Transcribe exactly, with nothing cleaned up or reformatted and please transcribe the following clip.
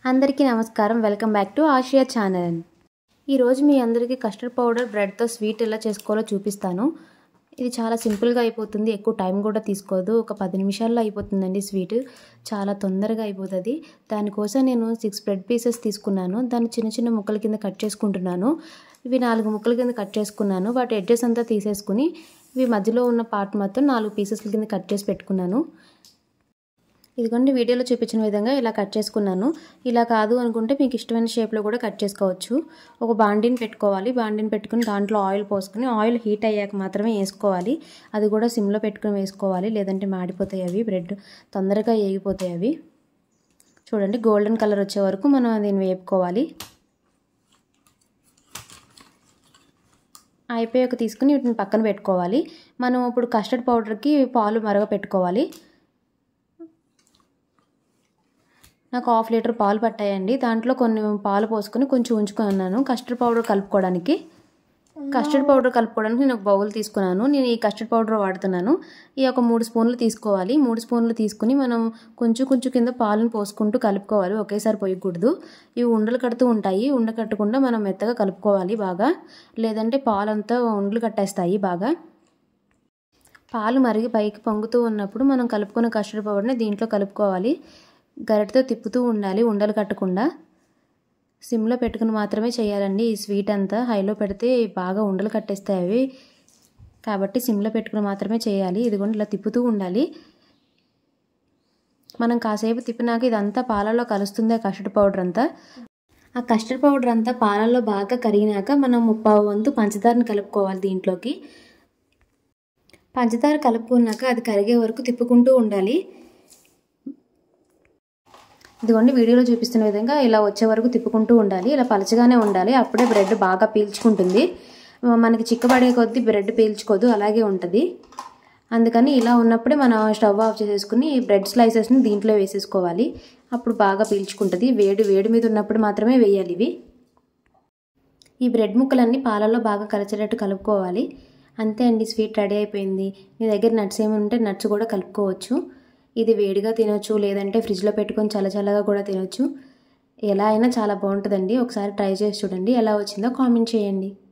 అందరికీ నమస్కారం. Welcome back to Asia channel. ఈరోజు మీ అందరికీ కస్టర్డ్ పౌడర్ బ్రెడ్తో స్వీట్ ఎలా చేసుకోవాలో చూపిస్తాను. ఇది చాలా సింపుల్గా అయిపోతుంది, ఎక్కువ టైం కూడా తీసుకోదు. ఒక పది నిమిషాల్లో అయిపోతుందండి స్వీట్, చాలా తొందరగా అయిపోతుంది. దానికోసం నేను సిక్స్ బ్రెడ్ పీసెస్ తీసుకున్నాను. దాన్ని చిన్న చిన్న ముక్కల కింద కట్ చేసుకుంటున్నాను. ఇవి నాలుగు ముక్కల కింద కట్ చేసుకున్నాను. వాటి ఎడ్జెస్ అంతా తీసేసుకుని ఇవి మధ్యలో ఉన్న పార్ట్ మొత్తం నాలుగు పీసెస్ల కింద కట్ చేసి పెట్టుకున్నాను. ఇదిగోండి వీడియోలో చూపించిన విధంగా ఇలా కట్ చేసుకున్నాను. ఇలా కాదు అనుకుంటే మీకు ఇష్టమైన షేప్లో కూడా కట్ చేసుకోవచ్చు. ఒక బాండిని పెట్టుకోవాలి. బాండిని పెట్టుకుని దాంట్లో ఆయిల్ పోసుకుని ఆయిల్ హీట్ అయ్యాక మాత్రమే వేసుకోవాలి. అది కూడా సిమ్లో పెట్టుకుని వేసుకోవాలి, లేదంటే మాడిపోతాయి అవి, బ్రెడ్ తొందరగా వేగిపోతాయి అవి. చూడండి గోల్డెన్ కలర్ వచ్చే వరకు మనం దీన్ని వేపుకోవాలి. అయిపోయాక తీసుకుని వీటిని పక్కన పెట్టుకోవాలి. మనం ఇప్పుడు కస్టర్డ్ పౌడర్కి పాలు మరగ పెట్టుకోవాలి. నాకు హాఫ్ లీటర్ పాలు పట్టాయండి. దాంట్లో కొన్ని పాలు పోసుకొని కొంచెం ఉంచుకున్నాను కస్టర్డ్ పౌడర్ కలుపుకోవడానికి. కస్టర్డ్ పౌడర్ కలుపుకోవడానికి నేను ఒక బౌల్ తీసుకున్నాను. నేను ఈ కస్టర్డ్ పౌడర్ వాడుతున్నాను. ఈ ఒక మూడు స్పూన్లు తీసుకోవాలి. మూడు స్పూన్లు తీసుకుని మనం కొంచెం కొంచెం కింద పాలను పోసుకుంటూ కలుపుకోవాలి. ఒకేసారి పోయకూడదు. ఇవి ఉండలు కడుతూ ఉంటాయి. ఉండ కట్టకుండా మనం మెత్తగా కలుపుకోవాలి బాగా, లేదంటే పాలంతా ఉండలు కట్టేస్తాయి బాగా. పాలు మరిగి పైకి పొంగుతూ ఉన్నప్పుడు మనం కలుపుకున్న కస్టర్డ్ పౌడర్ని దీంట్లో కలుపుకోవాలి. గరిటతో తిప్పుతూ ఉండాలి, ఉండలు కట్టకుండా. సిమ్లో పెట్టుకుని మాత్రమే చేయాలండి ఈ స్వీట్ అంతా. హైలో పెడితే బాగా ఉండలు కట్టేస్తాయి అవి, కాబట్టి సిమ్లో పెట్టుకుని మాత్రమే చేయాలి. ఇదిగోండి ఇలా తిప్పుతూ ఉండాలి. మనం కాసేపు తిప్పినాక ఇదంతా పాలల్లో కలుస్తుంది ఆ కస్టర్డ్ పౌడర్ అంతా. ఆ కస్టర్డ్ పౌడర్ అంతా పాలల్లో బాగా కరిగినాక మనం ముప్పావు వంతు పంచదారని కలుపుకోవాలి దీంట్లోకి. పంచదార కలుపుకున్నాక అది కరిగే వరకు తిప్పుకుంటూ ఉండాలి. ఇదిగోండి వీడియోలో చూపిస్తున్న విధంగా ఇలా వచ్చే వరకు తిప్పుకుంటూ ఉండాలి. ఇలా పలచగానే ఉండాలి, అప్పుడే బ్రెడ్ బాగా పీల్చుకుంటుంది. మనకి చిక్కబడే కొద్దీ బ్రెడ్ పీల్చుకోదు, అలాగే ఉంటుంది. అందుకని ఇలా ఉన్నప్పుడే మనం స్టవ్ ఆఫ్ చేసేసుకుని బ్రెడ్ స్లైసెస్ని దీంట్లో వేసేసుకోవాలి. అప్పుడు బాగా పీల్చుకుంటుంది. వేడి వేడి మీద ఉన్నప్పుడు మాత్రమే వేయాలి ఇవి. ఈ బ్రెడ్ ముక్కలన్నీ పాలల్లో బాగా కలిసేటట్టు కలుపుకోవాలి. అంతే అండి, స్వీట్ రెడీ అయిపోయింది. మీ దగ్గర నట్స్ ఏమి ఉంటే నట్స్ కూడా కలుపుకోవచ్చు. ఇది వేడిగా తినొచ్చు, లేదంటే ఫ్రిడ్జ్లో పెట్టుకొని చల్ల చల్లగా కూడా తినొచ్చు. ఎలా అయినా చాలా బాగుంటుందండి. ఒకసారి ట్రై చేసి చూడండి. ఎలా వచ్చిందో కామెంట్ చేయండి.